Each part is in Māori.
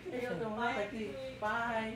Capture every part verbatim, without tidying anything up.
E o te mata ki. Bye.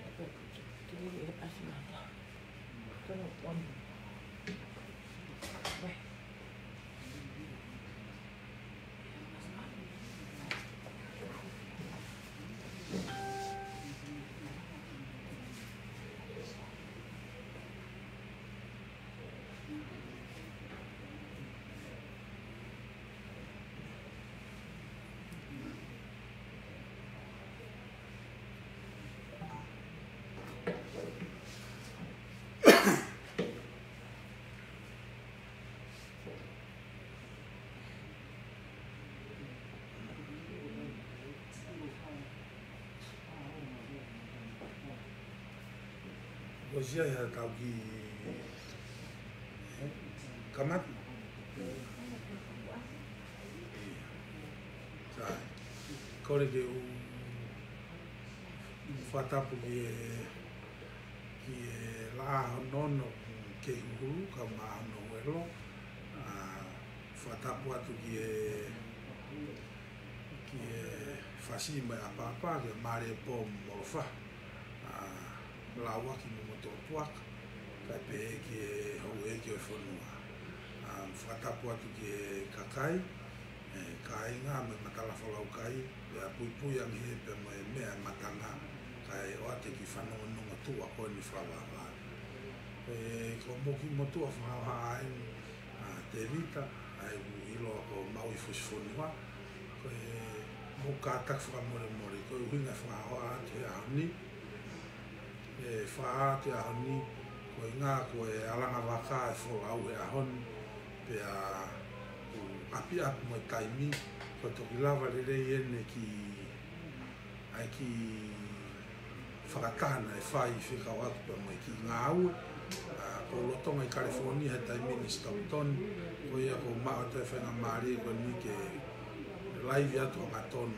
Hoje é tal que camat, sai. Corre que o fatapo que que lá nono que o cama no elo, fatapo atu que que fasi mai apa apa que mare pom morfa. Lawa ki mo moto puak ka pe ki ho e ki fo no a fata po atu ki kakai e kai nga me matala fo lau kai e pui pui ang he pe mo me matanga kai o ate ki fano no tu a ko ni fa va e ko mo ki mo tu a fa ha ai a te vita ai u ilo ko mau i fo fo no ko e mo ka tak fa mo mo ko u nga fa ha te a ni e wha te ahoni ko i ngā ko e alanga waka e wholau e ahoni pe a api api mo i taimi ko toki lava re rei ene ki ai ki whakatana e whai i whikau atu pe mo i ki ngā ue ko lotonga i California he taimi ni Stockton ko ia ko maa te whenga maari ko ni ke laivi atu o ngatonu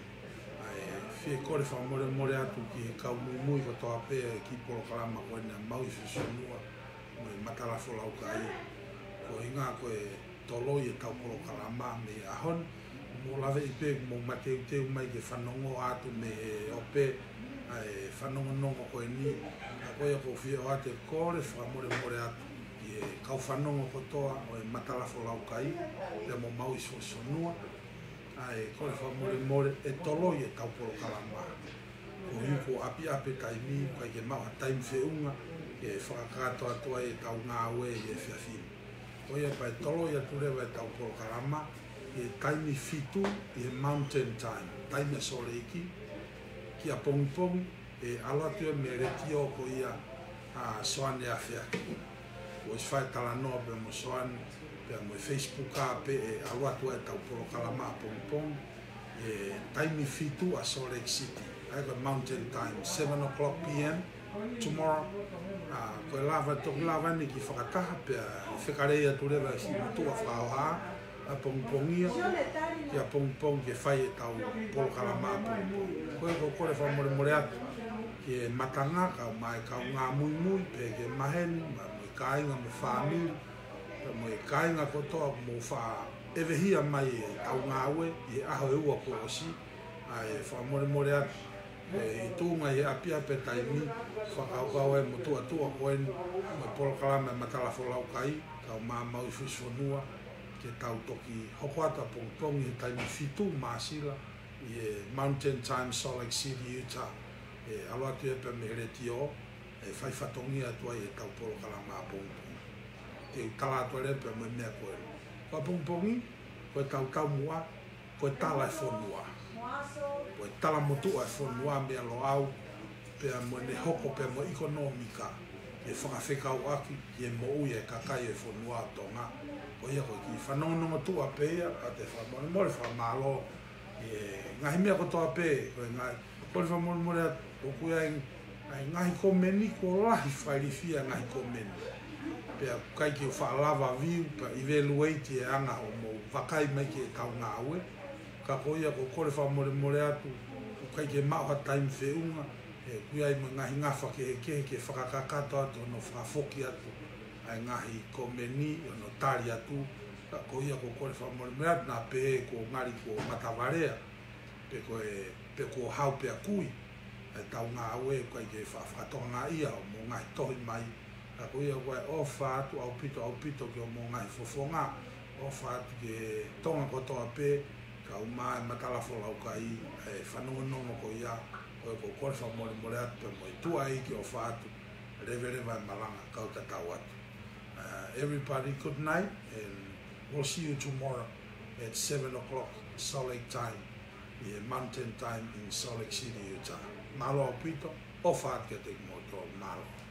e kore fa more more atu ki ka mui ko to ape ki polo kalama ko na mau i fisunua mo matala fola o kai ko inga ko e tolo i tau polo kalama me ahon mo lave i pe mo mate te mai ke fanongo atu me ope ai fanongo no ko ni ko e ko fi o ate kore fa more more atu ki ka fanongo ko to o matala fola o kai le mo mau i fisunua ai ko fa more more e tolo i tau polo kalama ko yuko api api taimi ko ke mau time feunga ke fa kato ato e tau nga we e fiafi ko ia pa tolo ia ture we tau polo kalama e taimi fitu e mountain time taimi soleiki ki a pong pong e ala tu me retio ko ia a soane afia ko fa tala no be mo soane pe mo Facebook a pe a watu e tau polo kalama pong pong e taimi fitu a Salt Lake City ai ko mountain time seven o'clock p m tomorrow a ko lava to lava ni ki whakataha pe whekareia tureva si mutua whaoha a pong pongia ki a pong pong ke whai e tau polo kalama pong pong ko e ko kore wha more more atu ki e matanga ka mai ka ngā mui mui pe ke maheni ma mo kāinga mo whamiri mo e kāinga kotoa mo wha ewehia mai e tau ngāwe i aho e ua ko osi ai wha more more atu e tūnga i api ape taimi whakaukau e mo tua tua koen mo polo kalama e matala wholau kai kau mā mau i whisonua ke tau toki hoko ata pong pong i taimi fitu māsila i e Mountain Time Salt Lake City Utah e aloatu e pe me retio e whai whatongi atua i e tau polo kalama pong pong te utala atua repe mo mea koe. Ko pong pongi, ko tau tau mua, ko tala e whonua. Ko tala motua e whonua mea lo au, pea mo ne hoko pea mo ekonomika, e whakawhekau aki, e mo ui e kakai e whonua tonga. Ko ia koe ki whanonga motua pea, a te whamore more whamalo, e ngahi mea kotoa pe, ko e ngai, ko le whamore more a, o kuia e ngahi komeni, ko lahi whairifia ngahi komeni. Pea kai ki o whaalava viu, pa evaluate e anga o mo wakai mai ki e tau ngā ue. Ka koia ko kore wha more more atu, o kai ki e mauha taimi whiunga, e kuia i mo ngahi ngawha ke ke ke whakakakato atu, no whakafoki atu, ai ngahi komeni, no tari atu, ka koia ko kore wha more more atu, nā pe ko ngari ko matawarea, pe ko e, pe ko hau pe a kui, e tau ngā ue koe ke whawhatoa ngā ia o mō ngai tohi mai. A koe ia koe o whātu au pito au pito ki o mō ngai fofonga, o whātu ke tonga kotoa pē, ka umā e matalafo lau kai e whanua nono ko ia, koe ko kore wha mole mole atu pe moi tua i ki o whātu, rewe rewa e malanga kau ta tau atu. Uh, everybody, good night, and we'll see you tomorrow at seven o'clock Salt Lake time, the mountain time in Salt Lake City, Utah. Malo au pito, o whaat ke te moto, malo.